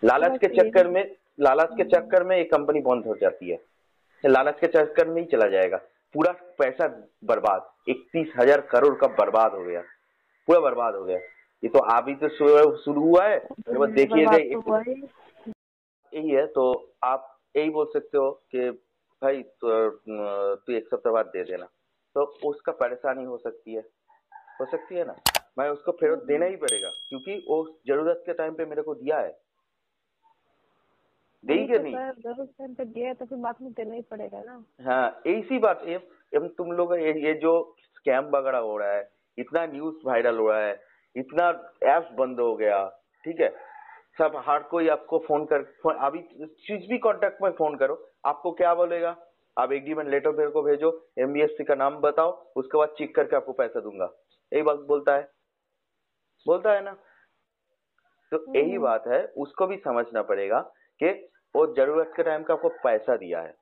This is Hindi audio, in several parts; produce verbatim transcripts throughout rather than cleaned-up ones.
लालच के चाहिए चक्कर में लालच के चक्कर में एक कंपनी बंद हो जाती है, लालच के चक्कर में ही चला जाएगा, पूरा पैसा बर्बाद, इकतीस हजार करोड़ का बर्बाद हो गया, पूरा बर्बाद हो गया। ये तो अभी तो शुरू हुआ है, फिर बस देखिएगा। बर्बाद तो हुआ ही। यही है, तो आप यही बोल सकते हो कि भाई तो तू एक सप्ताह बाद दे देना, तो उसका परेशानी हो सकती है हो सकती है ना, मैं उसको फिर देना ही पड़ेगा, क्योंकि वो जरूरत के टाइम पे मेरे को दिया है, देगी कि तो नहीं? सर जरूरत टाइम पे दिया है तो फिर बाद में देना ही पड़ेगा ना। हाँ, इसी बात ये, ये तुम लोग ये, ये जो स्कैम वगैरह हो रहा है, इतना न्यूज वायरल हो रहा है, इतना एप्स बंद हो गया, ठीक है, सब हर कोई आपको फोन कर फोन, अभी जिस भी कांटेक्ट में फोन करो आपको क्या बोलेगा, आप एग्रीमेंट लेटर मेरे को भेजो, एमबीएफसी का नाम बताओ, उसके बाद चेक करके आपको पैसा दूंगा, यही बात बोलता है बोलता है ना। तो यही बात है, उसको भी समझना पड़ेगा कि वो जरूरत के टाइम का आपको पैसा दिया है।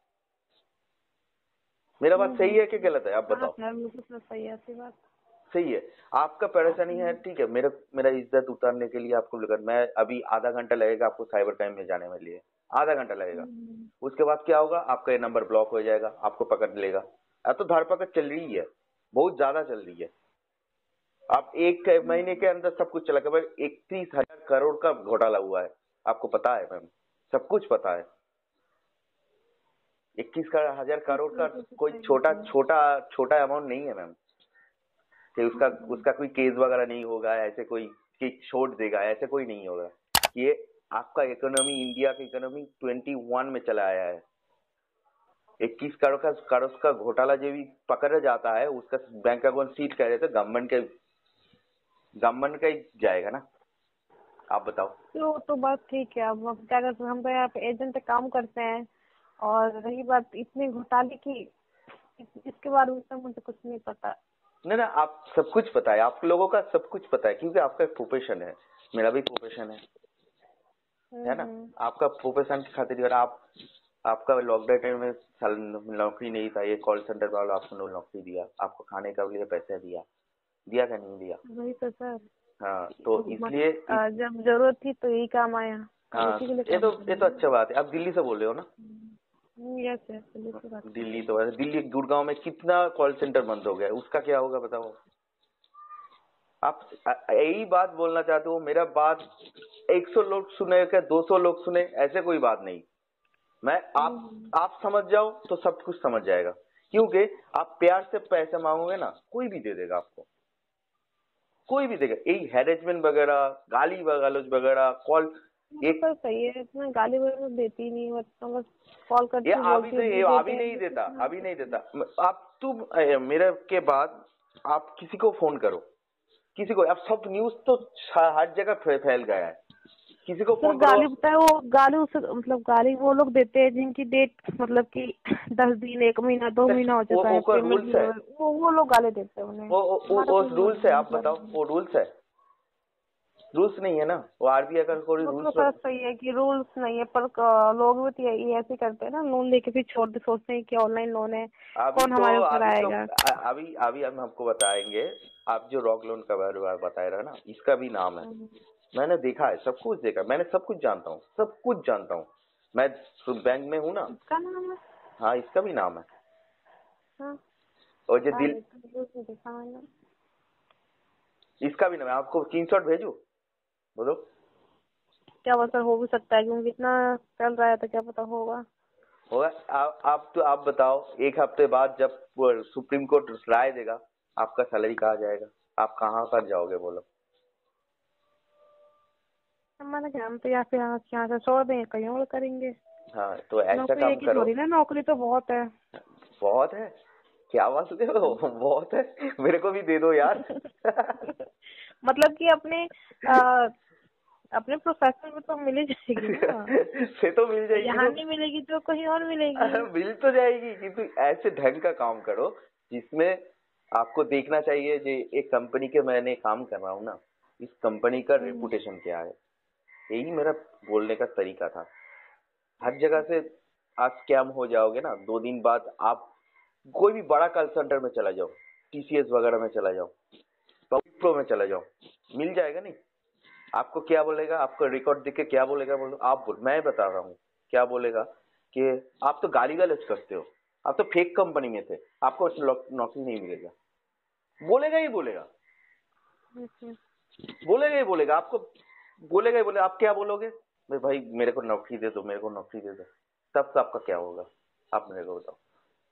मेरा बात सही है कि गलत है, आप बताओ? हाँ बिल्कुल सही है, ऐसी बात सही है। आपका परेशानी है, ठीक है, मेरा मेरा इज्जत उतारने के लिए आपको लगा, मैं अभी आधा घंटा लगेगा आपको साइबर क्राइम में जाने में लिए, आधा घंटा लगेगा, उसके बाद क्या होगा, आपका ये नंबर ब्लॉक हो जाएगा, आपको पकड़ लेगा। अब तो धरपकड़ चल रही है, बहुत ज्यादा चल रही है। आप एक महीने के अंदर सब कुछ चला गया, इकतीस हजार करोड़ का घोटाला हुआ है, आपको पता है मैम, सब कुछ पता है। इक्कीस हजार करोड़ का कोई छोटा छोटा छोटा अमाउंट नहीं है मैम, कि उसका उसका कोई केस वगैरह नहीं होगा, ऐसे कोई कि छोड़ देगा, ऐसे कोई नहीं होगा। ये आपका इकोनॉमी, इंडिया की इकोनॉमी ट्वेंटी वन में चला आया है। इक्कीस करोड़ का करोड़ का घोटाला जो भी पकड़ा जाता है, उसका बैंक अकाउंट सीट कर रहे थे, गवर्नमेंट के गवर्नमेंट का ही जाएगा ना, आप बताओ। तो तो बात ठीक है। अब अब क्या करते हैं, हम तो यहाँ पे एजेंट काम करते हैं, और रही बात इतने घोटाले की, इसके बारे में तो मुझे कुछ नहीं पता। नहीं ना, आप सब कुछ पता है, आप लोगों का सब कुछ पता है, क्योंकि आपका एक प्रोफेशन है, मेरा भी प्रोफेशन है है ना। आपका प्रोफेशन की खातिर, अगर आप आपका लॉकडाउन टाइम में नौकरी नहीं था, ये कॉल सेंटर वाला आपको नौकरी दिया, आपको खाने का लिए पैसा दिया दिया क्या नहीं दिया? वही तो सर। हाँ, तो इसलिए आ, जब जरूरत थी तो यही काम आया। हाँ, इसी के लिए ये काम तो ये तो अच्छा बात है। आप दिल्ली से बोल रहे हो ना? यस यस बिल्कुल बात। दिल्ली तो दिल्ली गुड़गांव में कितना कॉल सेंटर बंद हो गया, उसका क्या होगा बताओ? आप यही बात बोलना चाहते हो, मेरा बात एक सौ लोग सुने क्या दो सौ लोग सुने, ऐसे कोई बात नहीं। मैं आप आप समझ जाओ तो सब कुछ समझ जाएगा, क्योंकि आप प्यार से पैसे मांगोगे ना, कोई भी दे देगा आपको, कोई भी देगा। यही हैरेसमेंट वगैरह, गाली गलौज वगैरह, कॉल एक तो सही है, इतना गाली वगैरह देती नहीं, मतलब बस कॉल ये करती हूँ, अभी बोलती तो हूँ ये दे अभी देते नहीं हैं। देता, अभी नहीं देता। आप तुम अ, मेरे के बाद आप किसी को फोन करो, किसी को, अब सब न्यूज तो हर जगह फै- फैल गया है, किसी को सर फोन करो। गाली बताए, वो गाली उसे मतलब गाली वो लोग देते हैं जिनकी डेट मतलब कि दस दिन, एक महीना, दो महीना हो वो चुका है, वो पेमेंट रूल्स नहीं है, हुआ, वो वो लोग गाली देते हैं उन्हें। वो वो हमारा वो कोई रूल्स है, आप बताओ, मतलब वो रूल्स है, रूल्स नहीं है ना, वो आरबीआई का कोई वो तो रूल्स। सर सही है कि रूल्स नहीं है, पर क- लोग भी तो ये ये ऐसे करते हैं ना, लोन लेके फिर छोड़ दे, सोचते हैं कि ऑनलाइन लोन है, अभी कौन तो हमारे ऊपर अभी तो आएगा। अ- अभी अभी हम आपको बताएंगे। आप जो रॉक लोन का बारे में बता रहे हो ना, इसका भी नाम है, मैंने देखा है, सब कुछ देखा, मैंने सब कुछ जानता हूँ, सब कुछ जानता हूँ, मैं बैंक में हूँ ना। इसका नाम है। हाँ, इसका भी नाम है। हाँ और जो बता दिल देते हैं, न्यूज़ में देखा मैंने। इसका भी नाम है, आपको स्क्रीनशॉट भेजू, बोलो। क्या पता, हो भी सकता है क्योंकि इतना चल रहा है तो क्या पता होगा। होगा। आप आप तो आप बताओ, एक हफ्ते बाद जब वो सुप्रीम कोर्ट राय देगा, आपका सैलरी कहाँ जाएगा, आप कहाँ पर जाओगे बोलो? हमारा काम तो या फिर यहाँ यहाँ से छोड़ देंगे, कहीं और करेंगे। हाँ, तो ऐसा नौकरी काम एक ही करो। थोड़ी ना, नौकरी तो बहुत है। बहुत है, क्या बात दे हो, बहुत है, मेरे को भी दे दो यार। मतलब कि अपने आ, अपने प्रोफेशन में तो मिल ही जाएगी ना। से तो मिल जाएगी यहाँ तो नहीं मिलेगी तो कहीं और मिलेगी। मिल तो जाएगी, किंतु ऐसे ढंग का काम करो जिसमें आपको देखना चाहिए कि एक कंपनी के मैंने काम कर रहा हूँ ना, इस कंपनी का रेपुटेशन क्या है, यही मेरा बोलने का तरीका था। हर जगह से आप स्कैम हो जाओगे ना, दो दिन बाद आप कोई भी बड़ा कॉल सेंटर में चला जाओ, टीसीएस वगैरह में चला जाओ, विप्रो में चला जाओ, मिल जाएगा नहीं, आपको क्या बोलेगा, आपको रिकॉर्ड देख के क्या बोलेगा बोलो, आप बोल, मैं बता रहा हूँ क्या बोलेगा कि आप तो गाली गलौज करते हो, आप तो फेक कंपनी में थे, आपको नौकरी नहीं मिलेगा। बोलेगा ही बोलेगा, हम्म, बोलेगा ही बोलेगा आपको, बोलेगा ही बोलेगा। आप क्या बोलोगे, भाई भाई मेरे को नौकरी दे दो, मेरे को नौकरी दे दो। तब तो आपका क्या होगा, आप मेरे को बताओ।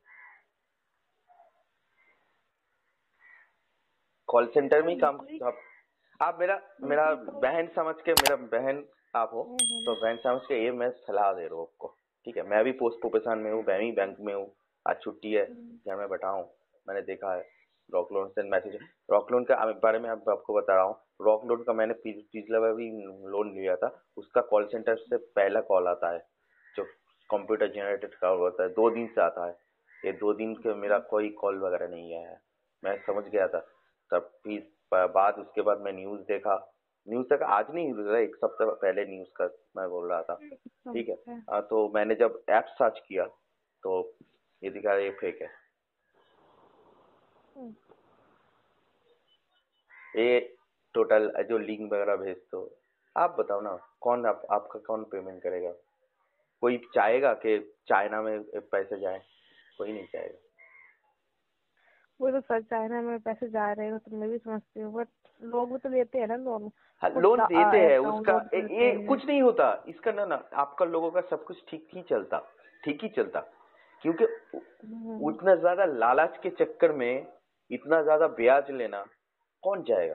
कॉल सेंटर में ही काम नौकरी आप, आप मेरा मेरा नौकरी तो बहन समझ के, मेरा बहन आप हो, हम्म, तो हम्म, बहन समझ के ये मैं सलाह दे रहा हूँ आपको, ठीक है। मैं भी पोस्ट प्रोफेशन में हूँ, मैं भी बैंक में हूँ, आज छुट्टी है, हम्म, घर में बैठा हूँ। मैंने देखा है रॉक लोन से मैसेज, रॉक लोन का बारे में आप, आपको बता रहा हूँ। रॉक लोन का मैंने पि- पिछला बार भी लोन लिया था, उसका कॉल सेंटर से पहला कॉल आता है, जो कंप्यूटर जनरेटेड कॉल होता है, दो दिन से आता है। ये दो दिन के मेरा कोई कॉल वगैरह नहीं आया है, मैं समझ गया था। तब फिर प- बाद उसके बाद मैं न्यूज़ देखा, न्यूज़ तक आज नहीं हुआ, एक सप्ताह पहले न्यूज़ का मैं बोल रहा था, ठीक है। समझ है। हाँ, तो मैंने जब ऐप सर्च किया तो ये दिखा ये फेक है, हम्म, ये टोटल जो लिंक वगैरह भेज दो। आप बताओ ना, कौन आप, आपका कौन पेमेंट करेगा? कोई चाहेगा कि चाइना में पैसे जाए? कोई नहीं चाहेगा। वो तो सर चाइना में पैसे जा रहे हो तो मैं भी समझती हूँ, बट लोग भी तो लेते हैं ना लोन, हाँ, खुद लोन देते ऐप हैं उसका, डाउनलोड ए, करते ये हैं। कुछ नहीं होता इसका ना, ना आपका लोगों का सब कुछ ठीक ही चलता, ठीक ही चलता, क्योंकि उ- हम्म, उतना ज्यादा लालच के चक्कर में इतना ज्यादा ब्याज लेना कौन जाएगा?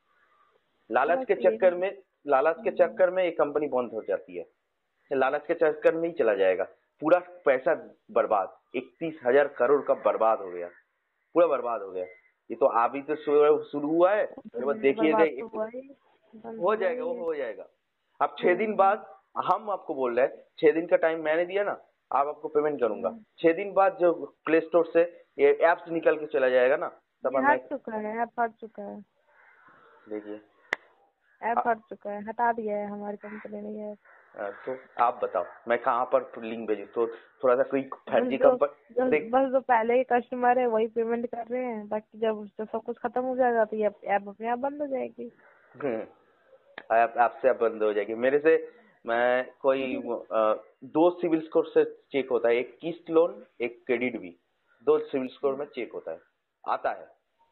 लालच बस के ये चक्कर में, लालच के हम्म, चक्कर में एक कंपनी बंद हो जाती है, लालच के चक्कर में ही चला जाएगा, पूरा पैसा बर्बाद, इकतीस हजार करोड़ का बर्बाद हो गया, पूरा बर्बाद हो गया। ये तो अभी तो शुरू शुरू हुआ है, तो ये बस ये देखिएगा, बर्बाद तो एक- हुआ ही, बंद हो हुआ जाएगा, ही वो है। हो जाएगा। अब छह दिन हम्म, बाद, हम आपको बोल रहे हैं छह दिन का टाइम मैंने दिया ना, आप आपको पेमेंट करूंगा, हम्म, छह दिन बाद जो प्ले स्टोर से ये एप्स निकल के चला जाएगा ना, तब ये मैं, हट चुका है, ऐप हट चुका है, देखिए। ऐप आ- हट चुका है, हटा दिया है हमारी कंपनी ने ये। आ, तो आप बताओ मैं कहाँ पर लिंक भेजूं? तो थोड़ा सा कोई बस फर्जी जो कंपनी जो देख। बस जो पहले के कस्टमर है वही पेमेंट कर रहे हैं, बाकी जब जब सब कुछ खत्म हो जाएगा तो ये ऐप अपने आप बंद हो जाएगी। हम्म, आप आपसे अब बंद हो जाएगी मेरे से। मैं कोई आ, दो सिविल स्कोर से चेक होता है, एक किस्त लोन, एक क्रेडिट भी, दो सिविल स्कोर में चेक होता है, आता है,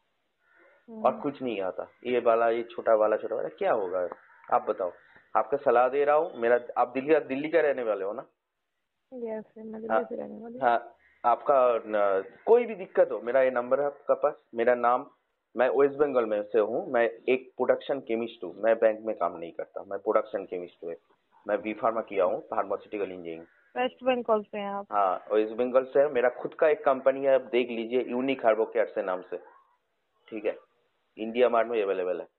और हम्म, कुछ नहीं आता। ये वाला, ये छोटा वाला, छोटा वाला क्या होगा? आप बताओ, आपका सलाह दे रहा हूँ मेरा। आप दिल्ली, दिल्ली का रहने वाले हो ना? यस मैं हाँ, दिल्ली से रहने वाली हूँ। हाँ। आपका न, कोई भी दिक्कत हो, मेरा ये नंबर है आपका पास, मेरा नाम, मैं वेस्ट बंगाल में से हूँ, मैं एक प्रोडक्शन केमिस्ट हूँ, मैं बैंक में काम नहीं करता, मैं प्रोडक्शन केमिस्ट हूँ। मैं बी फार्मा किया हूँ, फार्मास्यूटिकल इंजीनियरिंग। वेस्ट बंगाल से हैं आप? हाँ, वेस्ट बंगाल से है, मेरा खुद का एक कंपनी है, आप देख लीजिए, यूनिक हार्बो केयर से नाम से, ठीक है। इंडिया मार्ट में अवेलेबल है,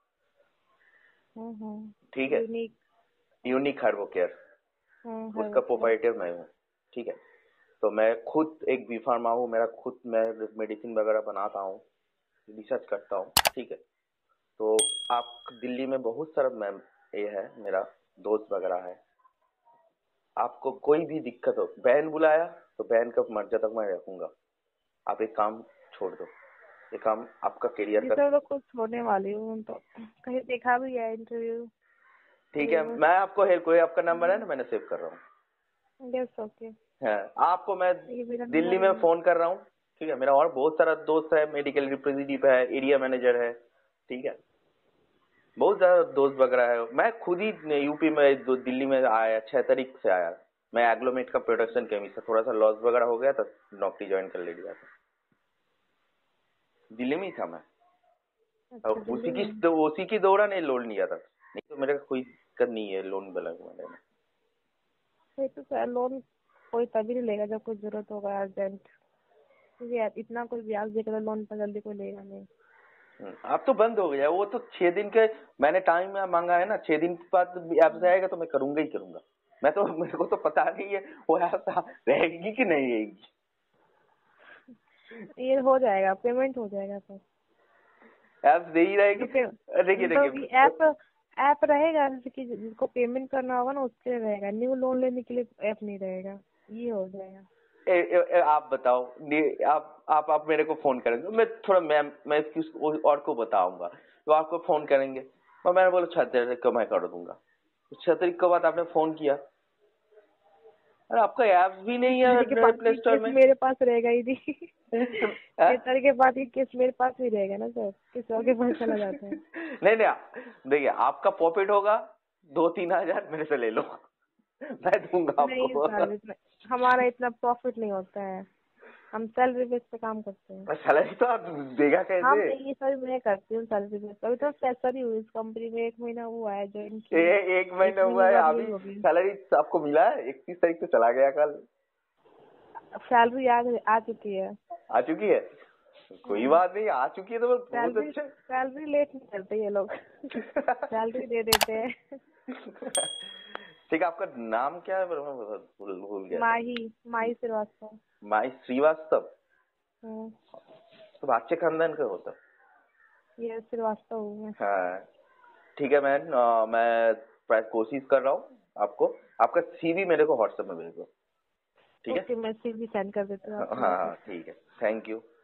हम्म, ठीक हम्म, है। यूनिक। यूनिक हार्बो केयर, हम्म, है उसका वो क्या? प्रोपाइटर मैं हूँ, ठीक है। तो मैं खुद एक बी फार्मा हूँ, मेरा खुद, मैं मेडिसिन वगैरह बनाता हूँ, रिसर्च करता हूँ, ठीक है। तो आप दिल्ली में बहुत सारा मैम ये है, मेरा दोस्त वगैरह है, आपको कोई भी दिक्कत हो, बहन बुलाया तो बहन का मर्जा तक मैं रखूंगा। आप एक काम छोड़ दो, ये काम आपका करियर जी का, सर, तो कुछ छोड़ने वाली हूँ तो कहीं देखा भी है इंटरव्यू। ठीक है। तो मैं आपको है, कोई आपका नंबर है ना, मैंने सेव कर रहा हूँ, यस ओके, है आपको, मैं ये मेरा दिल्ली नंबर में है। फोन कर रहा हूँ, ठीक है। मेरा और बहुत सारा दोस्त है, मेडिकल रिप्रेजेंटेटिव है, एरिया मैनेजर है, ठीक है। बहुत ज्यादा दोस्त वगैरह है। मैं खुद ही यूपी में, दो- दिल्ली में आया, छह तारीख से आया। मैं एग्लोमेट का प्रोडक्शन केमिस्ट था, थोड़ा सा लॉस वगैरह हो गया था, नौकरी ज्वाइन कर ले लिया था, दिल्ली में ही था मैं। और अच्छा दिल्ली उसी की में। तो उसी की दौरान ये लोन लिया था, नहीं तो मेरे को कोई दिक्कत नहीं है लोन वाला में। फिर तो सर लोन कोई तभी नहीं लेगा जब कोई जरूरत होगा अर्जेंट, क्योंकि यार इतना कोई ब्याज देकर लोन पर जल्दी कोई लेगा नहीं। हम्म, अब तो बंद हो गया वो, तो छह दिन के मैंने टाइम मांगा है ना, छह दिन के बाद ऐप से आएगा तो मैं करूंगा ही करूंगा। मैं तो, मेरे को तो पता नहीं है वो ऐप रहेगी कि नहीं रहेगी। ये हो जाएगा, पेमेंट हो जाएगा सर। ऐप दे ही रहेगी। जो पे देखिए मतलब ये देखिए, ऐप ऐप रहेगा, जैसे कि जिसको पेमेंट करना होगा ना उसके लिए रहेगा, न्यू लोन लेने के लिए ऐप नहीं रहेगा, ये हो जाएगा। ए, ए, ए, आप बताओ, नहीं, आप आप आप मेरे को फोन करेंगे, मैं थोड़ा, मैं मैं किस और को बताऊंगा, तो आपको फोन करेंगे, और मैंने बोला छह तारीख को मैं कर दूंगा। तो छह तारीख के बाद आपने फोन किया, अरे आपका ऐप्स भी नहीं छह तारीख के है बाद प्ले ये स्टोर केस में। मेरे पास रहेगा ही नहीं। हाँ? छह तारीख के बाद ये केस मेरे पास ही रहेगा ना सर, किसी और के पास चला जाता है। नहीं नहीं, देखिए आपका प्रॉफिट होगा दो तीन हजार मेरे से ले लो, मैं दूंगा नहीं आपको। सर, इतना हमारा इतना प्रॉफिट नहीं होता है, हम सैलरी बेस पे काम करते हैं। सैलरी तो आप देगा हम कैसे? नहीं सर, मैं करती हूँ सैलरी बेस पे। अभी तो फ्रेशर ही हुई इस कंपनी में, एक महीना हुआ है ज्वाइन की, ए, एक एक महीना महीने हुआ है बाद अभी, यही होगी। सैलरी आपको मिला है? इकतीस तारीख को चला गया कल। सैलरी आ आ चुकी है। आ चुकी है? कोई बात नहीं, आ चुकी है तो बहुत सैलरी अच्छा। सैलरी लेट नहीं करते ये लोग। सैलरी दे देते हैं। ठीक है, आपका नाम क्या है? मैं भूल भूल गया था। माही माही श्रीवास्तव। माई श्रीवास्तव। हम्म, तो अच्छे खानदान का होता। ये श्रीवास्तव हूँ मैं। हाँ ठीक है मैम, अ, मैं ट्राई कोशिश कर रहा हूँ आपको, आपका सीवी मेरे को व्हाट्सएप में भेज दो, ठीक है? ओके, मैं सीवी सेंड कर देती हूँ हाँ आपको हाँ मैसेज। हाँ, ठीक है, थैंक यू।